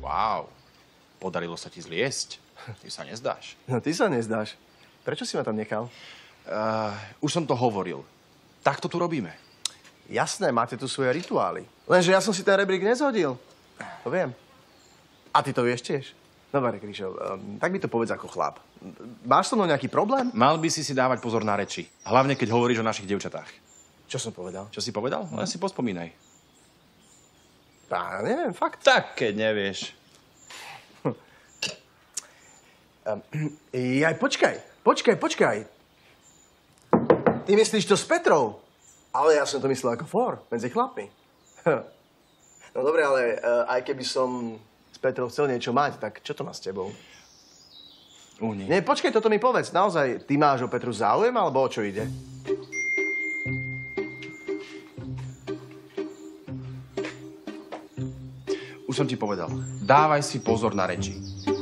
Wow. Podarilo sa ti zliesť. Ty sa nezdáš. No ty sa nezdáš. Prečo si ma tam nechal? Už som to hovoril. Takto tu robíme. Jasné, máte tu svoje rituály. Lenže ja som si ten rebrík nezhodil. To viem. A ty to vieš tiež? Dobre, Kryšo, tak mi to povedz ako chlap. Máš so mnou nejaký problém? Mal by si dávať pozor na reči. Hlavne, keď hovoríš o našich dievčatách. Čo som povedal? Čo si povedal? Len si pospomínaj. Ja neviem, fakt. Tak, keď nevieš. Počkaj. Ty myslíš to s Petrou? Ale ja som to myslel ako for, medzi chlapmi. No dobre, ale aj keby som s Petrou chcel niečo mať, tak čo to má s tebou? Nie, počkaj, toto mi povedz. Naozaj, ty máš o Petru záujem, alebo o čo ide? Už som ti povedal. Dávaj si pozor na reči.